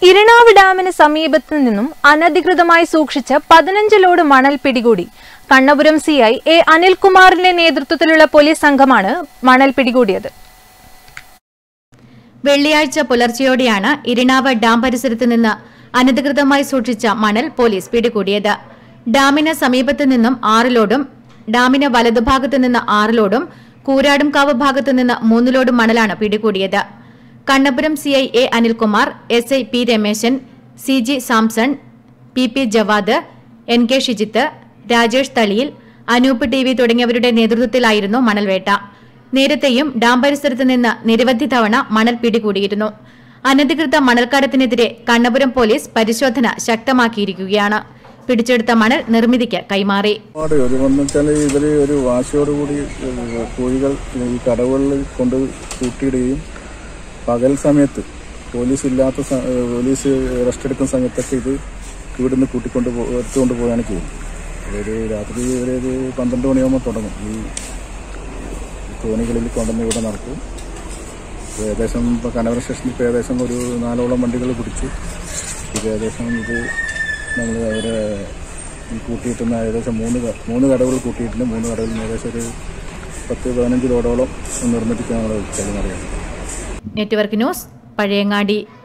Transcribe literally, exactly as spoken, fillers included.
ഇരിണാവ് ഡാമിന് സമീപത്തു നിന്നും അനധികൃതമായി സൂക്ഷിച്ച പതിനഞ്ച് ലോഡ് മണൽ പിടികൂടി. കണ്ണപുരം സി ഐ എ അനിൽകുമാറിന്റെ നേതൃത്വത്തിലുള്ള പോലീസ് സംഘമാണ് മണൽ പിടികൂടിയത്. വെള്ളിയാഴ്ച പുലർച്ചെയോടെയാണ് ഇരിണാവ് ഡാം പരിസരത്ത് നിന്ന് അനധികൃതമായി സൂക്ഷിച്ച മണൽ പോലീസ് പിടികൂടിയത്. ഡാമിന് സമീപത്തു നിന്നും ആറ് ലോഡും ഡാമിന് വലതുഭാഗത്തു നിന്ന് ആറ് ലോഡും കൂരാടുംകാവ് ഭാഗത്തു നിന്ന് മൂന്ന് ലോഡും മണലാണ് പിടികൂടിയത്. Kannapuram C I A Anilkumar, S I P Rameshan, C G Samson, P P Javad, N K Shijith, Rajesh Thaliyil, Anoop T V തുടങ്ങിയവരുടെ നേതൃത്വത്തിലായിരുന്നു മണൽവേട്ട. നേരത്തെയും ഡാം പരിസരത്ത് നിന്ന് നിരവധി തവണ മണൽ പിടികൂടിയിരുന്നു. അനധികൃത മണൽക്കടത്തിനെതിരെ കണ്ണപുരം പോലീസ് പരിശോധന ശക്തമാക്കിയിരിക്കുകയാണ്. പിടിച്ചെടുത്ത മണൽ നിർമ്മിതിക്ക് കൈമാറി. ഇവര് ഒരു വാശിയോടുകൂടി കോഴികൾ ഈ കടവുകളിൽ കൊണ്ട് കൂട്ടിയിടുകയും പകൽ സമയത്ത് പോലീസ് ഇല്ലാത്ത പോലീസ് റെസ്റ്റ് എടുക്കുന്ന സമയത്തൊക്കെ ഇത് ഇവിടുന്ന് കൂട്ടിക്കൊണ്ട് എടുത്തുകൊണ്ട് പോവുകയാണ് ചെയ്യുന്നത്. ഒരു രാത്രി ഒരു പന്ത്രണ്ട് മണിയാകുമ്പോൾ തുടങ്ങും ഈ തോണികളിൽ കൊണ്ടുവന്ന് ഇവിടെ നടക്കും. ഏകദേശം ഇപ്പോൾ കനവരം സ്റ്റേഷനിൽ ഇപ്പോൾ ഏകദേശം ഒരു നാലോളം വണ്ടികൾ പിടിച്ചു. ഇത് ഏകദേശം ഇത് നമ്മൾ അവരെ കൂട്ടിയിട്ടുന്ന ഏകദേശം മൂന്ന് മൂന്ന് കടകൾ കൂട്ടിയിട്ടുണ്ട്. മൂന്ന് കടകളിൽ ഏകദേശം ഒരു പത്ത് പതിനഞ്ച് ലോഡോളം നിർമ്മിപ്പിക്കാൻ നമ്മൾ അറിയാം. Network news, Pazhayangadi.